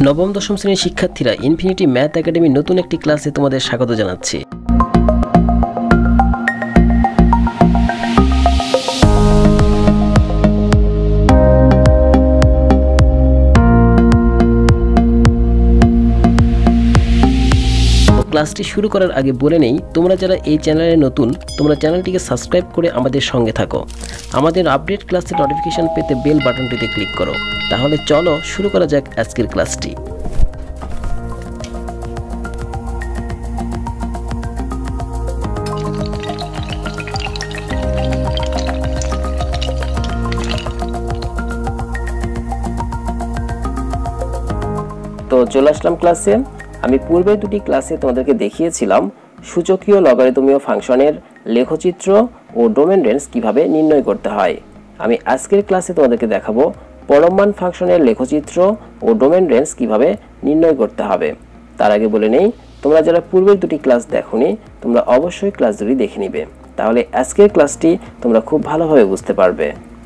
নবম দশম শ্রেণীর শিক্ষার্থীরা ইনফিনিটি ম্যাথ একাডেমির নতুন একটি ক্লাসে তোমাদের স্বাগত জানাচ্ছি। ক্লাসটি শুরু করার আগে বলে নেই, তোমরা যারা এই চ্যানেলে নতুন তোমরা চ্যানেলটিকে সাবস্ক্রাইব করে আমাদের সঙ্গে থাকো। আমাদের আপডেট ক্লাসের নোটিফিকেশন পেতে বেল বাটনটিতে ক্লিক করো। তাহলে চলো শুরু করা যাক আজকের ক্লাসটি। তো চলে আসলাম ক্লাসে। আমি পূর্বের দুটি ক্লাসে তোমাদেরকে দেখিয়েছিলাম সূচকীয় লগারিদমীয় ফাংশনের লেখচিত্র ও ডোমেন রেঞ্জ কিভাবে নির্ণয় করতে হয়। আমি আজকের ক্লাসে তোমাদেরকে দেখাবো পরম মান ফাংশনের লেখচিত্র ও ডোমেন রেঞ্জ কিভাবে নির্ণয় করতে হবে। তার আগে বলে নেই, তোমরা যারা পূর্বের দুটি ক্লাস দেখোনি তোমরা অবশ্যই ক্লাস দুটি দেখে নিবে, তাহলে আজকের ক্লাসটি তোমরা খুব ভালোভাবে বুঝতে পারবে।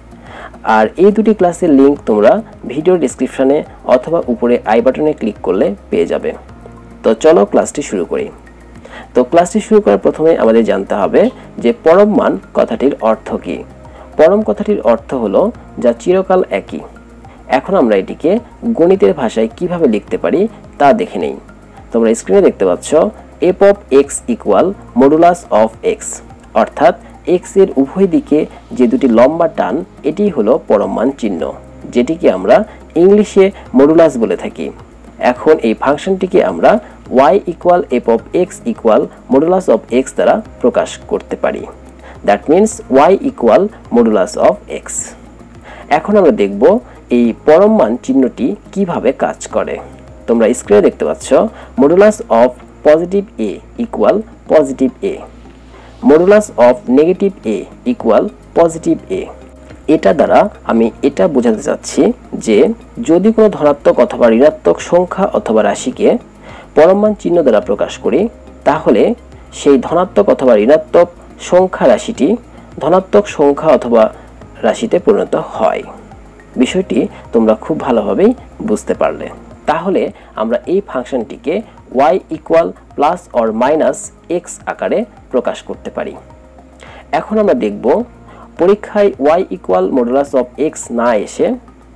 আর এই দুটি ক্লাসের লিংক তোমরা ভিডিও ডেসক্রিপশনে অথবা উপরে আই বাটনে ক্লিক করলে পেয়ে যাবে। তো চলো ক্লাসটি শুরু করি। তো ক্লাসটি শুরু করার প্রথমে আমাদের জানতে হবে যে পরম মান কথাটির অর্থ কী। পরম কথাটির অর্থ হলো যা চিরকাল একই। এখন আমরা এটিকে গণিতের ভাষায় কিভাবে লিখতে পারি তা দেখে নেই। তোমরা স্ক্রিনে দেখতে পাচ্ছ f of x equal modulus of x, অর্থাৎ এক্স এর উভয় দিকে যে দুটি লম্বা টান এটি হলো পরম মান চিহ্ন, যেটিকে আমরা ইংলিশে মডুলাস বলে থাকি। এখন এই ফাংশনটিকে আমরা y equal f of x equal modulus of x দ্বারা প্রকাশ করতে পারি। That means y equal modulus of x. এখন আমরা দেখব এই পরম মান চিহ্নটি কিভাবে কাজ করে। তোমরা স্ক্রিনে দেখতে পাচ্ছ modulus of positive a equal positive a, modulus of negative a equal positive a. এটা দ্বারা আমি এটা বোঝাতে চাচ্ছি যে যদি কোনো ধনাত্মক অথবা ঋণাত্মক সংখ্যা অথবা রাশিকে পরম মান চিহ্ন দ্বারা প্রকাশ করি, তাহলে সেই ধনাত্মক অথবা ঋণাত্মক সংখ্যা রাশিটি ধনাত্মক সংখ্যা অথবা রাশিতে পরিণত হয়। বিষয়টি তোমরা খুব ভালোভাবেই বুঝতে পারলে। তাহলে আমরা এই ফাংশনটিকে y equal plus or minus x আকারে প্রকাশ করতে পারি। এখন আমরা দেখব পরীক্ষায় y equal modulus of x না এসে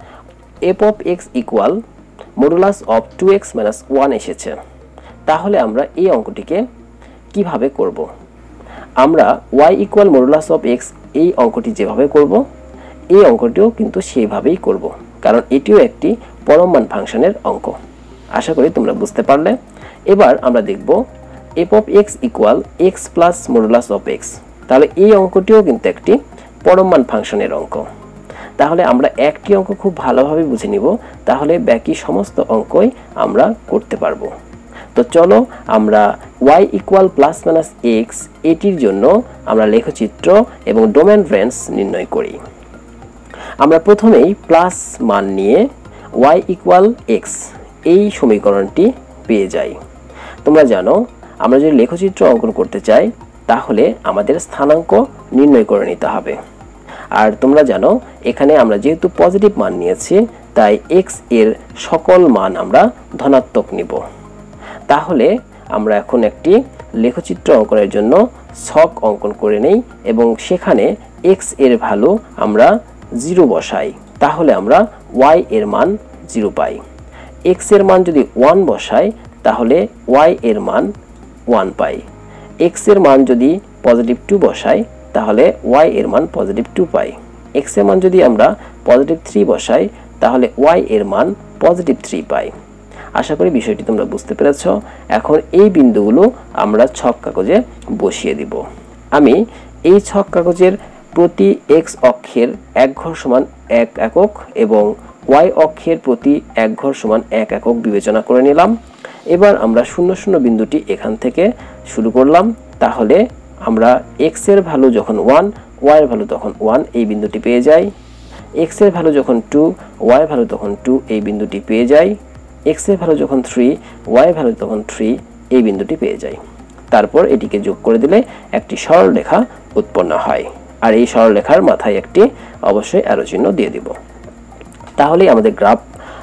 f of x equal modulus of 2x minus 1 এসেছে। তাহলে আমরা এই অঙ্কটিকে কিভাবে করব? আমরা y equal modulus of x এই অঙ্কটি যেভাবে করব এই অঙ্কটিও কিন্তু সেইভাবেই করব, কারণ এটিও একটি পরম মান ফাংশনের অঙ্ক। আশা করি তোমরা বুঝতে পারলে। এবার আমরা দেখব f of x equal x plus modulus of x. তাহলে এই অঙ্কটিও কিন্তু একটি পরম মান ফাংশনের অঙ্ক। তাহলে আমরা একটি অঙ্ক খুব ভালোভাবে বুঝে নিব, তাহলে বাকি সমস্ত অঙ্কই আমরা করতে পারবো। তো চলো আমরা y equal plus minus x এটির জন্য আমরা লেখচিত্র এবং ডোমেন রেঞ্জ নির্ণয় করি। আমরা প্রথমেই প্লাস মান নিয়ে y ইকুয়াল এক্স এই সমীকরণটি পেয়ে যাই। তোমরা জানো আমরা যদি লেখচিত্র অঙ্কন করতে চাই তাহলে আমাদের স্থানাঙ্ক নির্ণয় করে নিতে হবে। আর তোমরা জানো এখানে আমরা যেহেতু পজিটিভ মান নিয়েছি তাই x এর সকল মান আমরা ধনাত্মক নিব। তাহলে আমরা এখন একটি লেখচিত্র অঙ্কনের জন্য ছক অঙ্কন করে নেই এবং সেখানে x এর ভ্যালু আমরা 0 বসাই, তাহলে আমরা y এর মান 0 পাই। x এর মান যদি 1 বসাই তাহলে y এর মান 1 পাই। x এর মান যদি পজিটিভ 2 বসাই তাহলে y এর মান পজিটিভ 2 পাই। x এর মান যদি আমরা পজিটিভ 3 বসাই তাহলে y এর মান পজিটিভ 3 পাই। আশা করি বিষয়টি তোমরা বুঝতে পেরেছ। এখন এই বিন্দুগুলো আমরা ছক কাগজে বসিয়ে দিব। আমি এই ছক কাগজের প্রতি x অক্ষের এক ঘর সমান 1 একক এবং y অক্ষের প্রতি এক ঘর সমান 1 একক বিবেচনা করে নিলাম। এবার আমরা 0 0 বিন্দুটি এখান থেকে শুরু করলাম। তাহলে আমরা x এর ভ্যালু যখন 1 y এর ভ্যালু তখন 1 এই বিন্দুটি পেয়ে যাই। x এর ভ্যালু যখন 2 y এর ভ্যালু তখন 2 এই বিন্দুটি পেয়ে যাই। x এর ভ্যালু যখন 3 y এর ভ্যালু তখন 3 এই বিন্দুটি পেয়ে যাই। তারপর এটিকে যোগ করে দিলে একটি সরলরেখা উৎপন্ন হয়। আর এই সরলরেখার মাথায় একটি অবশ্যই অ্যারো চিহ্ন দিয়ে দিব। তাহলেই আমাদের গ্রাফ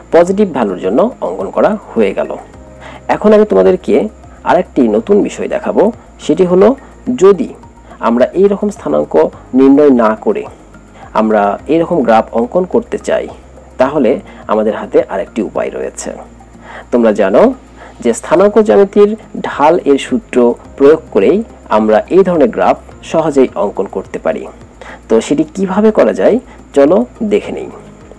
পজিটিভ ভ্যালুর জন্য অঙ্কন করা হয়ে গেল। এখন আমি তোমাদেরকে আরেকটি নতুন বিষয় দেখাবো, সেটি হলো যদি আমরা এই রকম স্থানাঙ্ক নির্ণয় না করে আমরা এই রকম গ্রাফ অঙ্কন করতে চাই, তাহলে আমাদের হাতে আরেকটি উপায় রয়েছে। তোমরা জানো যে স্থানাঙ্ক জ্যামিতির ঢাল এর সূত্র প্রয়োগ করেই আমরা এই ধরনের গ্রাফ সহজেই অঙ্কন করতে পারি। তো সেটি কিভাবে করা যায় চলো দেখে নেই।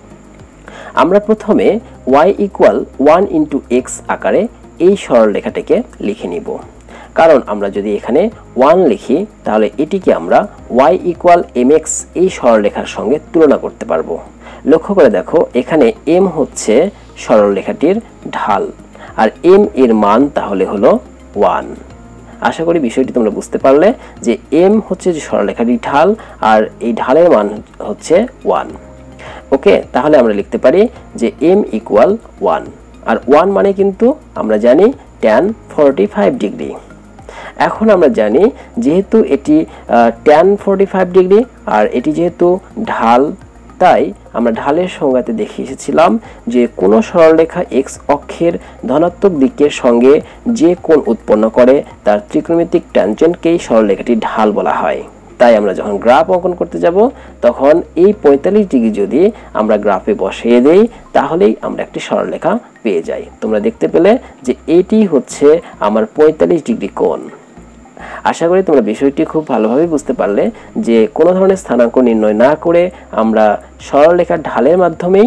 আমরা প্রথমে y ইকুয়াল 1 ইন্টু এক্স আকারে এই সরলরেখাটিকে লিখে নিব, কারণ আমরা যদি এখানে 1 লিখি তাহলে এটিকে আমরা y ইকুয়াল mx এই সরলরেখার সঙ্গে তুলনা করতে পারবো। লক্ষ্য করে দেখো, এখানে m হচ্ছে সরলরেখাটির ঢাল আর m এর মান তাহলে হলো 1। আশা করি বিষয়টি তোমরা বুঝতে পারলে যে m হচ্ছে যে সরলরেখাটির ঢাল আর এই ঢালের মান হচ্ছে 1। ওকে, তাহলে আমরা লিখতে পারি যে m ইকুয়াল 1, আর 1 মানে কিন্তু আমরা জানি tan 45 ডিগ্রি। এখন আমরা জানি যেহেতু এটি tan 45 ডিগ্রি আর এটি যেহেতু ঢাল, তাই আমরা ঢালের সংজ্ঞাতে দেখে এসেছিলাম যে কোনো সরলরেখা x অক্ষের ধনাত্মক দিকের সঙ্গে যে কোণ উৎপন্ন করে তার ত্রিকোণমিতিক ট্যানজেন্টকেই সরলরেখাটির ঢাল বলা হয়। তাই আমরা যখন গ্রাফ অঙ্কন করতে যাব তখন এই 45 ডিগ্রি যদি আমরা গ্রাফে বসিয়ে দেই তাহলেই আমরা একটি সরলরেখা পেয়ে যাই। তোমরা দেখতে পেলে যে এটি হচ্ছে আমার 45 ডিগ্রি কোণ। আশা করি তোমরা বিষয়টি খুব ভালোভাবে বুঝতে পারলে যে কোনো ধরনের স্থানাঙ্ক নির্ণয় না করে আমরা সরলরেখার ঢালের মাধ্যমেই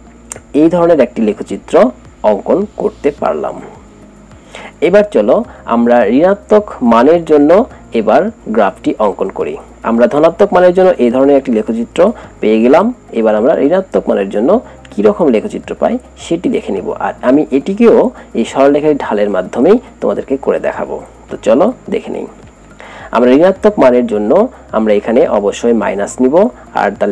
এই ধরনের একটি লেখচিত্র অঙ্কন করতে পারলাম। এবার চলো আমরা ঋণাত্মক মানের জন্য এবার গ্রাফটি অঙ্কন করি। আমরা ধনাত্মক মানের জন্য এই ধরনের একটি লেখচিত্র পেয়ে গেলাম। এবার আমরা ঋণাত্মক মানের জন্য কি রকম লেখচিত্র পাই সেটি দেখে নিব, আর আমি এটিকেও এই সরলরেখার ঢালের মাধ্যমেই তোমাদেরকে করে দেখাবো। তো চলো দেখে নিই। আমরা ঋণাত্মক মানের জন্য আমরা এখানে অবশ্যই মাইনাস নিব, আর তাহলে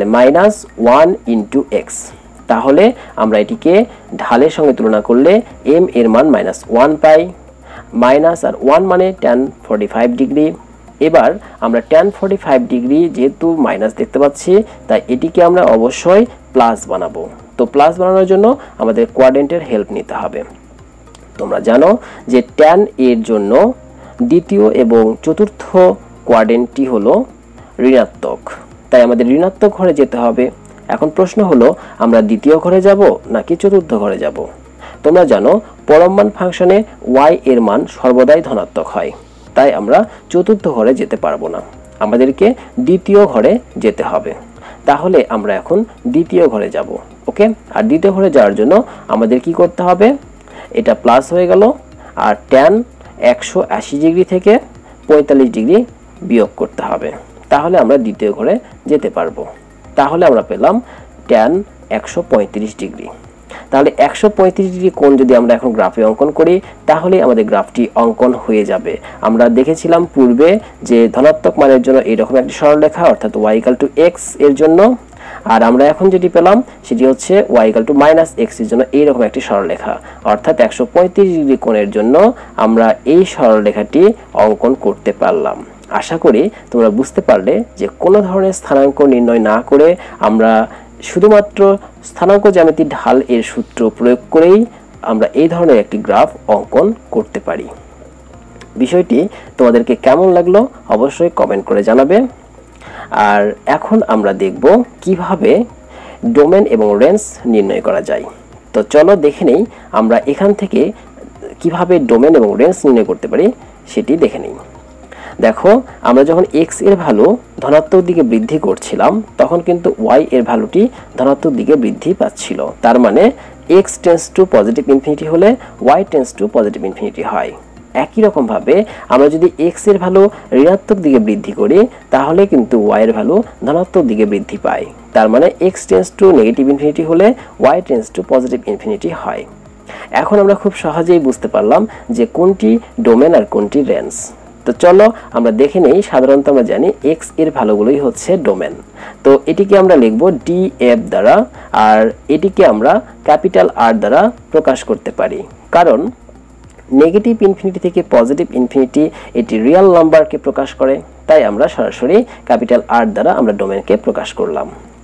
-1 ইন্টু এক্স। তাহলে আমরা এটিকে ঢালের সঙ্গে তুলনা করলে m এর মান -1 পাই, মাইনাস আর 1 মানে tan 45 ডিগ্রি। এবার আমরা tan 45 ডিগ্রি যেহেতু মাইনাস দেখতে পাচ্ছি তাই এটিকে আমরা অবশ্যই প্লাস বানাবো। তো প্লাস বানানোর জন্য আমাদের কোয়াড্রেন্টের হেল্প নিতে হবে। তোমরা জানো যে tan এর জন্য দ্বিতীয় এবং চতুর্থ কোয়াড্রেন্টটি হলো ঋণাত্মক, তাই আমাদের ঋণাত্মক ঘরে যেতে হবে। এখন প্রশ্ন হলো আমরা দ্বিতীয় ঘরে যাব নাকি চতুর্থ ঘরে যাব। তোমরা জানো পরম মান ফাংশনে y এর মান সর্বদাই ধনাত্মক হয়, তাই আমরা চতুর্থ ঘরে যেতে পারবো না, আমাদেরকে দ্বিতীয় ঘরে যেতে হবে। তাহলে আমরা এখন দ্বিতীয় ঘরে যাব। ওকে, আর দ্বিতীয় ঘরে যাওয়ার জন্য আমাদের কি করতে হবে, এটা প্লাস হয়ে গেল আর tan 180 ডিগ্রি থেকে 45 ডিগ্রি বিয়োগ করতে হবে, তাহলে আমরা দ্বিতীয় ঘরে যেতে পারবো। তাহলে আমরা পেলাম tan 135 ডিগ্রি। তাহলে 135 ডিগ্রি কোণ যদি আমরা এখন গ্রাফে অঙ্কন করি তাহলে আমাদের গ্রাফটি অঙ্কন হয়ে যাবে। আমরা দেখেছিলাম পূর্বে যে ধনাত্মক মানের জন্য এইরকম একটি সরলরেখা অর্থাৎ y = x এর জন্য, আর আমরা এখন যেটি পেলাম সেটি হচ্ছে y = -x এর জন্য এইরকম একটি সরলরেখা, অর্থাৎ 135 ডিগ্রি কোণের জন্য আমরা এই সরলরেখাটি অঙ্কন করতে পারলাম। আশা করি তোমরা বুঝতে পারলে যে কোনো ধরনের স্থানাঙ্ক নির্ণয় না করে আমরা শুধুমাত্র স্থানাঙ্ক জ্যামিতির ঢাল এর সূত্র প্রয়োগ করেই আমরা এই ধরনের একটি গ্রাফ অঙ্কন করতে পারি। বিষয়টি তোমাদেরকে কেমন লাগলো অবশ্যই কমেন্ট করে জানাবে। আর এখন আমরা দেখব কিভাবে ডোমেন এবং রেঞ্জ নির্ণয় করা যায়। তো চলো দেখে নেই আমরা এখান থেকে কিভাবে ডোমেন এবং রেঞ্জ নির্ণয় করতে পারি সেটি দেখে নেই। দেখো আমরা যখন x এর ভ্যালু ধনাত্মক দিকে বৃদ্ধি করছিলাম তখন কিন্তু y এর ভ্যালুটি ধনাত্মক দিকে বৃদ্ধি পাচ্ছিল, তার মানে x tends to positive infinity হলে y tends to positive infinity হয়। একই রকম ভাবে আমরা যদি x এর ভ্যালু ঋণাত্মক দিকে বৃদ্ধি করি তাহলে কিন্তু y এর ভ্যালু ধনাত্মক দিকে বৃদ্ধি পায়, তার মানে x tends to negative infinity হলে y tends to positive infinity হয়। এখন আমরা খুব সহজেই বুঝতে পারলাম যে কোনটি ডোমেন আর কোনটি রেঞ্জ। তো চলো আমরা দেখে নেই। সাধারণত আমরা জানি x এর ভ্যালুগুলোই হচ্ছে ডোমেন, তো এটিকে আমরা লিখব df দ্বারা, আর এটিকে আমরা ক্যাপিটাল R দ্বারা প্রকাশ করতে পারি, কারণ নেগেটিভ ইনফিনিটি থেকে পজিটিভ ইনফিনিটি এটি রিয়েল নাম্বারকে প্রকাশ করে, তাই আমরা সরাসরি ক্যাপিটাল R দ্বারা আমরা ডোমেনকে প্রকাশ করলাম।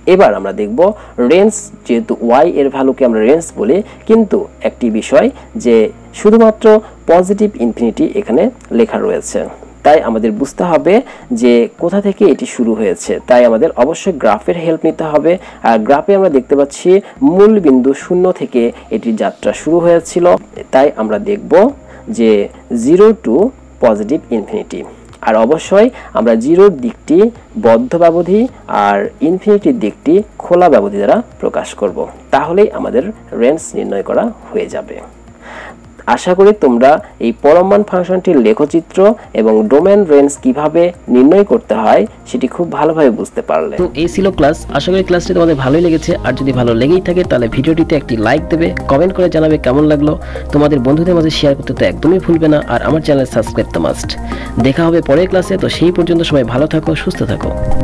এবার আমরা দেখব রেঞ্জ, যেহেতু ওয়াই এর ভ্যালুকে আমরা রেঞ্জ বলি, কিন্তু একটি বিষয় যে শুধুমাত্র পজিটিভ ইনফিনিটি এখানে লেখা রয়েছে, তাই আমাদের বুঝতে হবে যে কোথা থেকে এটি শুরু হয়েছে। তাই আমাদের অবশ্যই গ্রাফের হেল্প নিতে হবে। আর গ্রাফে আমরা দেখতে পাচ্ছি মূল বিন্দু 0 থেকে এটির যাত্রা শুরু হয়েছিল, তাই আমরা দেখব যে 0 টু পজিটিভ ইনফিনিটি। আর অবশ্যই আমরা 0-র দিকটি বদ্ধ ব্যবধি আর ইনফিনিটির দিকটি খোলা ব্যবধি দ্বারা প্রকাশ করব, তাহলেই আমাদের রেঞ্জ নির্ণয় করা হয়ে যাবে। আশা করি তোমরা এই পরম মান ফাংশনটির লেখচিত্র এবং ডোমেন রেঞ্জ কিভাবে নির্ণয় করতে হয় সেটি খুব ভালোভাবে বুঝতে পারলে। তো এই ছিল ক্লাস। আশা করি ক্লাসটি তোমাদের ভালোই লেগেছে। আর যদি ভালো লেগেই থাকে তাহলে ভিডিওটিতে একটি লাইক দেবে, কমেন্ট করে জানাবে কেমন লাগলো, তোমাদের বন্ধুদের মাঝে শেয়ার করতে তো একদমই ভুলবে না, আর আমার চ্যানেল সাবস্ক্রাইব তো মাস্ট। দেখা হবে পরের ক্লাসে। তো সেই পর্যন্ত সবাই ভালো থাকো, সুস্থ থাকো।